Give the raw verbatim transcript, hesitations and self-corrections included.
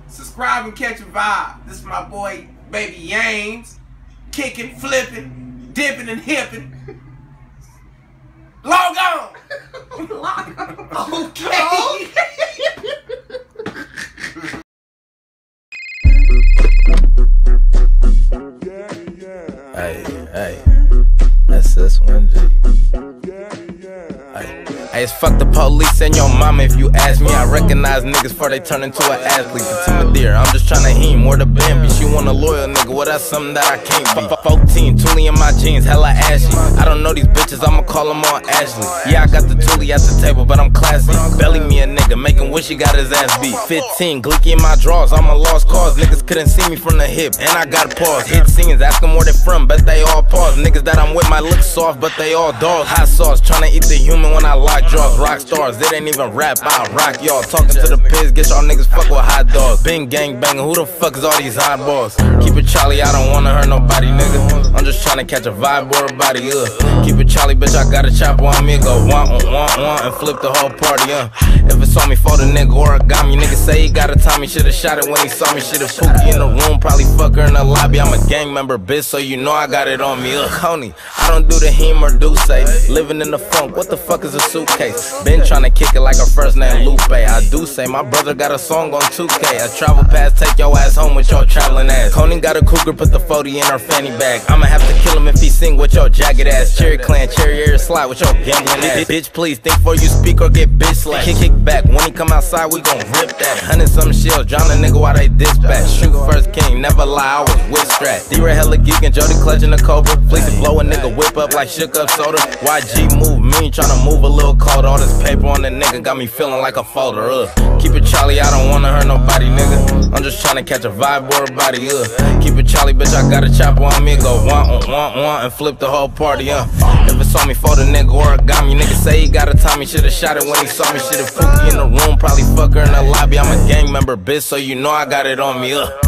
subscribe and catch a vibe. This is my boy, Baby Yames. Kicking, flipping, dipping, and hipping. Log on! Log on. Okay. Hey, hey, that's this one, G. Hey. Hey, it's fuck the police and your mama if you ask me. I recognize niggas before they turn into an athlete. Intimidator, I'm just tryna heem more the Bambi. She want a loyal nigga, well that's something that I can't be. fourteen, Thule in my jeans, hella ashy. I don't know these bitches, I'ma call them all Ashley. Yeah, I got the Thule at the table, but I'm classy. Belly me a nigga, making wish he got his ass beat. fifteen, Glicky in my drawers, I'm a lost cause. Niggas couldn't see me from the hip, and I got pause. Hit scenes, ask them where they from, bet they all pause. Niggas that I'm with might look soft, but they all dogs. Hot sauce, tryna eat the human when I lock jaws. Rock stars, they ain't even rap, I rock y'all. Talking to the pigs, get y'all niggas fuck with hot dogs. Bing gang banging, who the fuck is all these oddballs? Keep it Charlie, I don't wanna hurt nobody, nigga. I'm just tryna catch a vibe or a body, uh. Keep it Charlie, bitch, I got a chopper on me. Go want, want, want, want, and flip the whole party, uh. If it's on me for the nigga origami, nigga say he got a Tommy, should've shot it when he saw me. Should've Pookie in the room, probably fuck her in the lobby. I'm a gang member, bitch, so you know I got it on me, uh. Kony, I don't do the heme or do say. Living in the funk, what the fuck is a suitcase? Been tryna kick it like her first name Lupe. I do say my brother got a song on two K. A travel pass, take your ass home with your traveling ass. Kony got a cougar, put the forty in her fanny bag. I'ma have to kill him if he sing with your jagged ass. Cherry clan, cherry air slide with your gambling ass. Bitch, please think before you speak or get bitch slapped. Kick, kick back, when he come outside, we gon' rip that. Hundred some shells, drown a nigga while they dispatch. Shoot first king, never lie, I was with strat. D-Ray hella geekin', Jody clutching the cobra. Fleece blow a nigga whip up like shook up soda. Y G move mean, tryna move a little cold. All this paper on the nigga got me feeling like a folder, uh. Keep it Charlie, I don't wanna hurt nobody, nigga. I'm just tryna catch a vibe or a body, uh. Keep it Charlie, bitch, I got a chopper on me. Go want, want, want, want, and flip the whole party, uh. If it's on me for the nigga origami, nigga say he got a Tommy, should've shot it when he saw me. Should've Pookie in the room, probably fuck her in the lobby. I'm a gang member, bitch, so you know I got it on me, uh.